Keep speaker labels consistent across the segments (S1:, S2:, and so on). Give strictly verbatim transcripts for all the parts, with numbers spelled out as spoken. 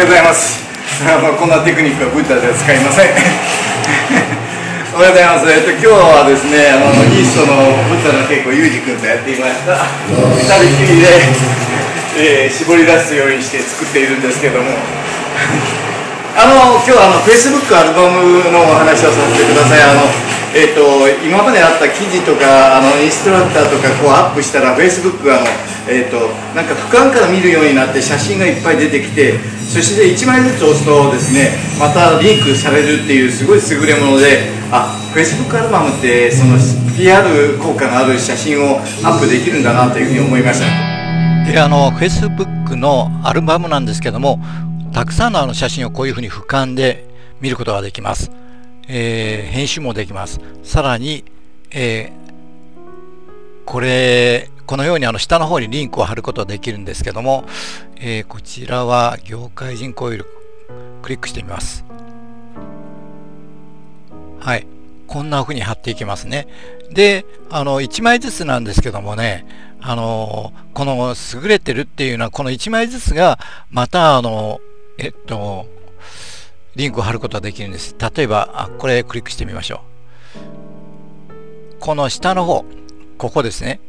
S1: ようございます。こんなテクニックはブッダでは使いません。おはようございます。えっと今日はですね、あのイーストのブッダの稽古ユージ君とやっていました。二人きりで、えー、絞り出すようにして作っているんですけども、あの今日はあの Facebook アルバムのお話をさせてください。あのえー、と今まであった記事とかあのインストラクターとかこうアップしたら Facebook があの、えー、となんか俯瞰から見るようになって写真がいっぱい出てきて、そしていちまいずつ押すとですね、またリンクされるっていうすごい優れもので、あ Facebook アルバムってその ピーアール 効果のある写真をアップできるんだなというふうに思いました。
S2: であの Facebook のアルバムなんですけども、たくさんのあの写真をこういうふうに俯瞰で見ることができます。えー、編集もできます。さらに、えー、これこのようにあの下の方にリンクを貼ることができるんですけども、えー、こちらは業界人コイルクリックしてみます。はい、こんな風に貼っていきますね。であのいちまいずつなんですけどもね、あのこの優れてるっていうのはこのいちまいずつがまたあのえっとリンクを貼ることができるんです。例えばあこれクリックしてみましょう。この下の方、ここですね。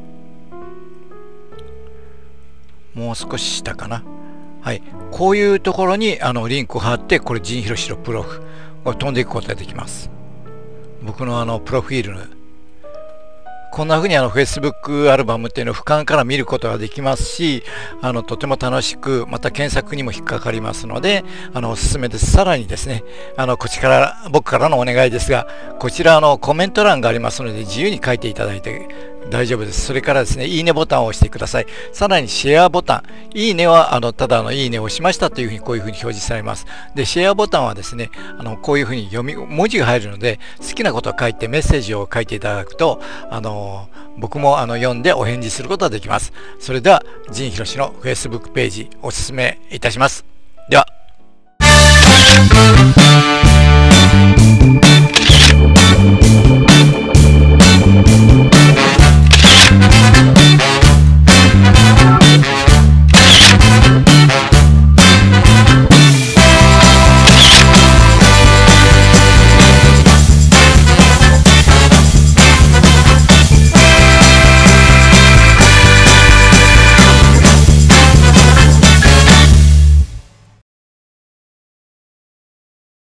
S2: もう少し下かな。はい、こういうところにあのリンクを貼って、これ仁弘のプロフを飛んでいくことができます。僕のあのプロフィールのこんな風にあの Facebook アルバムっていうのを俯瞰から見ることができますし、あのとても楽しく、また検索にも引っかかりますので、あのおすすめです。さらにですね、あのこちらから僕からのお願いですが、こちらのコメント欄がありますので自由に書いていただいて大丈夫です。それからですね、いいねボタンを押してください。さらにシェアボタン、いいねはあのただのいいねを押しましたというふうにこういうふうに表示されます。で、シェアボタンはですね、あのこういうふうに読み文字が入るので、好きなことを書いてメッセージを書いていただくと、あの僕もあの読んでお返事することができます。それでは仁弘の Facebook ページおすすめいたします。では。